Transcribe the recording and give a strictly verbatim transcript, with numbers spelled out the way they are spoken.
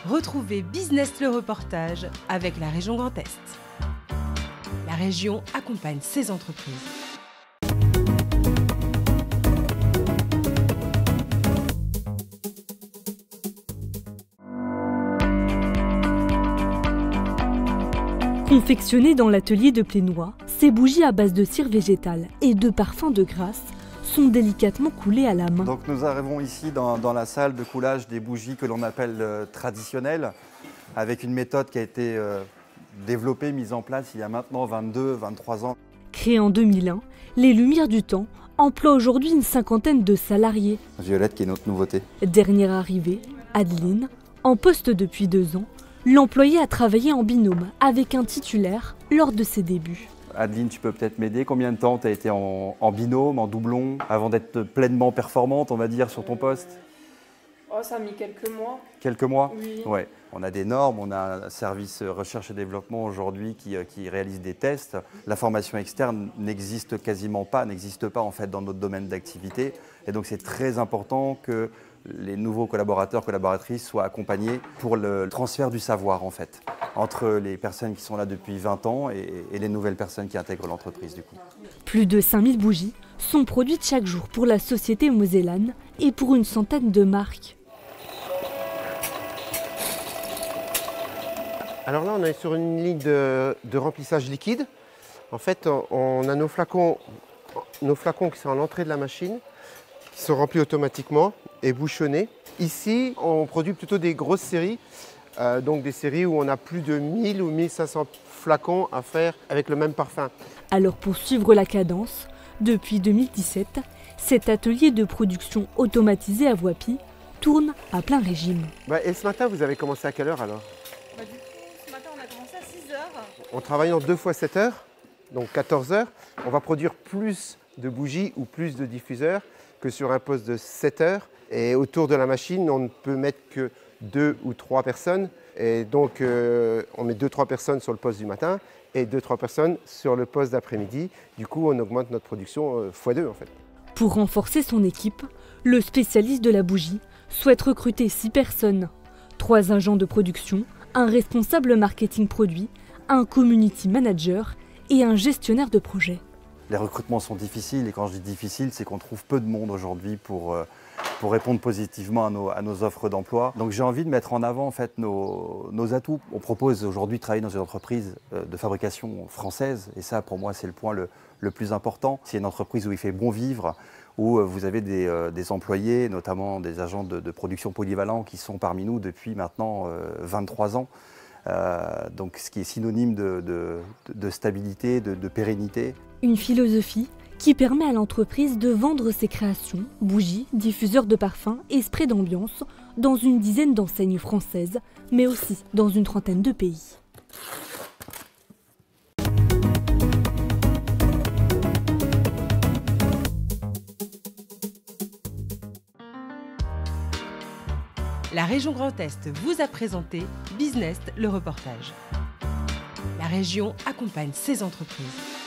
Retrouvez Business le reportage avec la région Grand Est. La région accompagne ses entreprises. Confectionnées dans l'atelier de Plénois, ces bougies à base de cire végétale et de parfums de grâce sont délicatement coulées à la main. Donc nous arrivons ici dans, dans la salle de coulage des bougies que l'on appelle euh, traditionnelles, avec une méthode qui a été euh, développée, mise en place il y a maintenant vingt-deux vingt-trois ans. Créée en deux mille un, les Lumières du Temps emploient aujourd'hui une cinquantaine de salariés. Violette qui est notre nouveauté. Dernière arrivée, Adeline, en poste depuis deux ans, l'employé a travaillé en binôme avec un titulaire lors de ses débuts. Adeline, tu peux peut-être m'aider. Combien de temps tu as été en, en binôme, en doublon, avant d'être pleinement performante, on va dire, sur ton poste? Oh, ça a mis quelques mois. Quelques mois? Oui. Ouais. On a des normes, on a un service recherche et développement aujourd'hui qui, qui réalise des tests. La formation externe n'existe quasiment pas, n'existe pas en fait dans notre domaine d'activité. Et donc c'est très important que les nouveaux collaborateurs, collaboratrices soient accompagnés pour le transfert du savoir en fait, entre les personnes qui sont là depuis vingt ans et, et les nouvelles personnes qui intègrent l'entreprise du coup. Plus de cinq mille bougies sont produites chaque jour pour la société mosellane et pour une centaine de marques. Alors là, on est sur une ligne de, de remplissage liquide. En fait, on a nos flacons, nos flacons qui sont à l'entrée de la machine, qui sont remplis automatiquement et bouchonnés. Ici, on produit plutôt des grosses séries, euh, donc des séries où on a plus de mille ou mille cinq cents flacons à faire avec le même parfum. Alors pour suivre la cadence, depuis deux mille dix-sept, cet atelier de production automatisé à Voipy tourne à plein régime. Bah, et ce matin, vous avez commencé à quelle heure alors? Bah, du coup, ce matin, on a commencé à six heures. En travaillant deux fois sept heures, donc quatorze heures, on va produire plus de bougies ou plus de diffuseurs que sur un poste de sept heures. Et autour de la machine, on ne peut mettre que deux ou trois personnes. Et donc, euh, on met deux trois personnes sur le poste du matin et deux trois personnes sur le poste d'après-midi. Du coup, on augmente notre production euh, fois deux en fait. Pour renforcer son équipe, le spécialiste de la bougie souhaite recruter six personnes. Trois agents de production, un responsable marketing produit, un community manager et un gestionnaire de projet. Les recrutements sont difficiles et quand je dis difficile, c'est qu'on trouve peu de monde aujourd'hui pour, euh, pour répondre positivement à nos, à nos offres d'emploi. Donc j'ai envie de mettre en avant en fait, nos, nos atouts. On propose aujourd'hui de travailler dans une entreprise de fabrication française et ça pour moi c'est le point le, le plus important. C'est une entreprise où il fait bon vivre, où vous avez des, euh, des employés, notamment des agents de, de production polyvalents qui sont parmi nous depuis maintenant euh, vingt-trois ans. Euh, donc ce qui est synonyme de, de, de stabilité, de, de pérennité. Une philosophie qui permet à l'entreprise de vendre ses créations, bougies, diffuseurs de parfums et sprays d'ambiance dans une dizaine d'enseignes françaises, mais aussi dans une trentaine de pays. La région Grand Est vous a présenté Business le reportage. La région accompagne ses entreprises.